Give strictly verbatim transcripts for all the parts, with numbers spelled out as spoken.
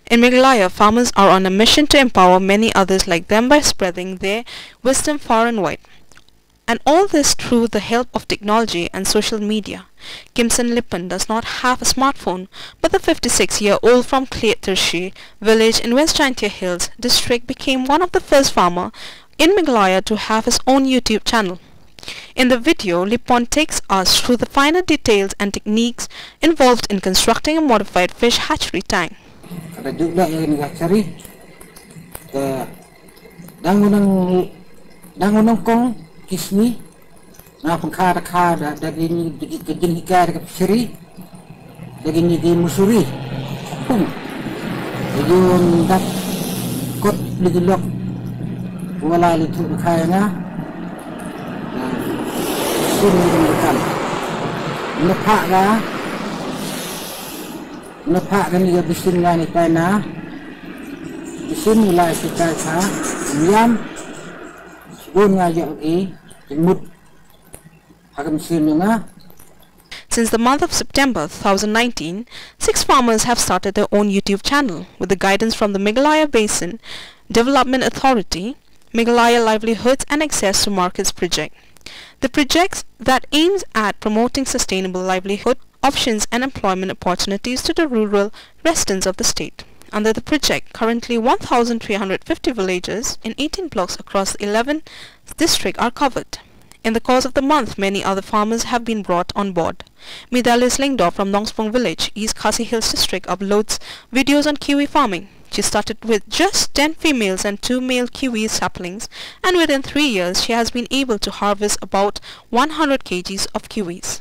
In Meghalaya, farmers are on a mission to empower many others like them by spreading their wisdom far and wide. And all this through the help of technology and social media. Kimson Lipan does not have a smartphone, but the fifty-six-year-old from Kletershi village in West Jaintia Hills district became one of the first farmers in Meghalaya to have his own YouTube channel. In the video, Lipon takes us through the finer details and techniques involved in constructing a modified fish hatchery tank. Ada juga yang hatchery ke dangunang dangunang kong kismi na pengkara kara daging daging hikar ke hatchery daging daging musuri pun yung dak kot ligilok wala litu kaya na sun dengan lepak lah lepak kan dia bisin lah ni tanah bisin mulai kita sah diam sebelum ngajak lagi jemut hakam mesin nga. Since the month of September two thousand nineteen, six farmers have started their own YouTube channel with the guidance from the Meghalaya Basin Development Authority, Meghalaya Livelihoods and Access to Markets project. The project that aims at promoting sustainable livelihood options and employment opportunities to the rural residents of the state. Under the project, currently one thousand three hundred fifty villages in eighteen blocks across eleven districts are covered. In the course of the month, many other farmers have been brought on board. Midalis Lingdor from Nongspong village, East Khasi Hills district, uploads videos on kiwi farming. She started with just ten females and two male kiwi saplings, and within three years she has been able to harvest about one hundred kilograms of kiwis.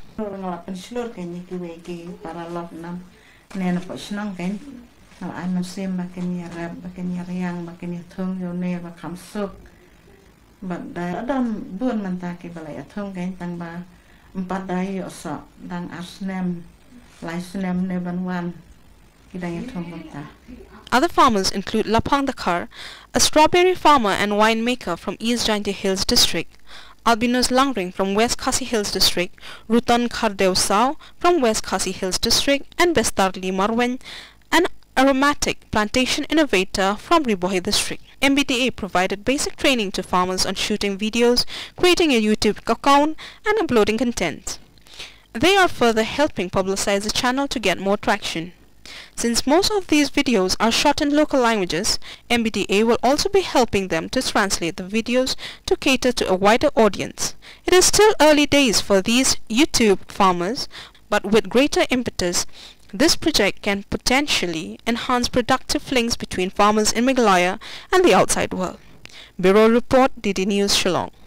Other farmers include Lapang Dakar, a strawberry farmer and winemaker from East Jaintia Hills district, Albinos Langring from West Khasi Hills district, Rutan Kardeo from West Khasi Hills district, and Bestarli Marwen, an aromatic plantation innovator from Ribohe district. M B D A provided basic training to farmers on shooting videos, creating a YouTube account, and uploading content. They are further helping publicize the channel to get more traction. Since most of these videos are shot in local languages, M B D A will also be helping them to translate the videos to cater to a wider audience. It is still early days for these YouTube farmers, but with greater impetus, this project can potentially enhance productive links between farmers in Meghalaya and the outside world. Bureau Report, D D News, Shillong.